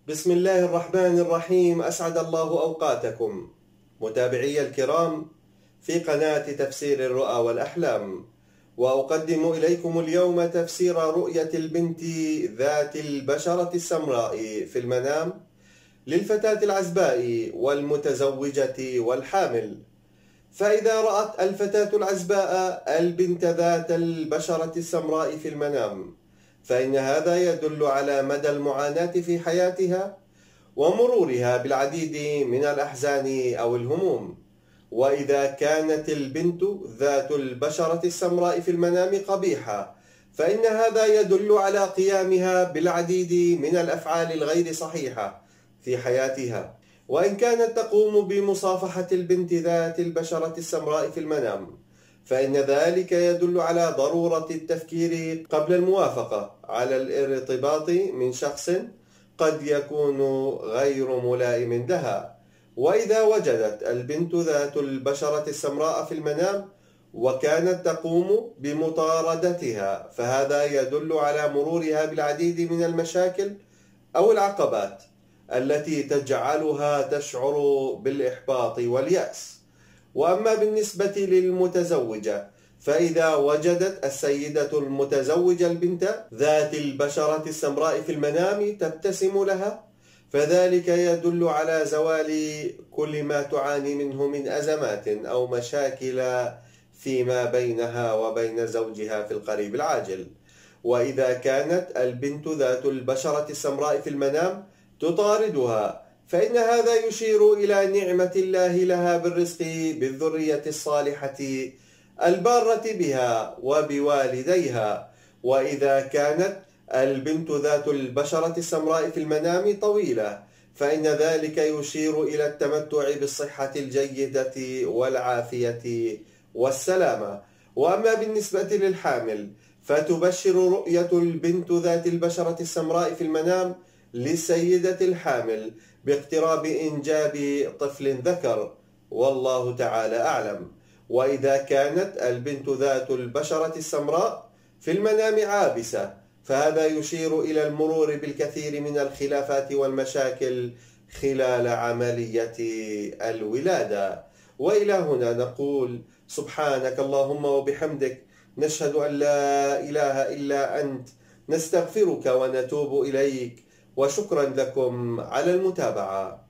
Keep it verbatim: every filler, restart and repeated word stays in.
بسم الله الرحمن الرحيم. أسعد الله أوقاتكم متابعي الكرام في قناة تفسير الرؤى والأحلام، وأقدم إليكم اليوم تفسير رؤية البنت ذات البشرة السمراء في المنام للفتاة العزباء والمتزوجة والحامل. فإذا رأت الفتاة العزباء البنت ذات البشرة السمراء في المنام، فإن هذا يدل على مدى المعاناة في حياتها ومرورها بالعديد من الأحزان أو الهموم. وإذا كانت البنت ذات البشرة السمراء في المنام قبيحة، فإن هذا يدل على قيامها بالعديد من الأفعال الغير صحيحة في حياتها. وإن كانت تقوم بمصافحة البنت ذات البشرة السمراء في المنام، فإن ذلك يدل على ضرورة التفكير قبل الموافقة على الارتباط من شخص قد يكون غير ملائم لها. وإذا وجدت البنت ذات البشرة السمراء في المنام وكانت تقوم بمطاردتها، فهذا يدل على مرورها بالعديد من المشاكل أو العقبات التي تجعلها تشعر بالإحباط واليأس. وأما بالنسبة للمتزوجة، فإذا وجدت السيدة المتزوجة البنت ذات البشرة السمراء في المنام تبتسم لها، فذلك يدل على زوال كل ما تعاني منه من أزمات أو مشاكل فيما بينها وبين زوجها في القريب العاجل. وإذا كانت البنت ذات البشرة السمراء في المنام تطاردها، فإن هذا يشير إلى نعمة الله لها بالرزق بالذرية الصالحة البارة بها وبوالديها. وإذا كانت البنت ذات البشرة السمراء في المنام طويلة، فإن ذلك يشير إلى التمتع بالصحة الجيدة والعافية والسلامة. وأما بالنسبة للحامل، فتبشر رؤية البنت ذات البشرة السمراء في المنام للسيدة الحامل باقتراب إنجاب طفل ذكر، والله تعالى أعلم. وإذا كانت البنت ذات البشرة السمراء في المنام عابسة، فهذا يشير إلى المرور بالكثير من الخلافات والمشاكل خلال عملية الولادة. وإلى هنا نقول سبحانك اللهم وبحمدك، نشهد أن لا إله إلا أنت، نستغفرك ونتوب إليك، وشكرا لكم على المتابعة.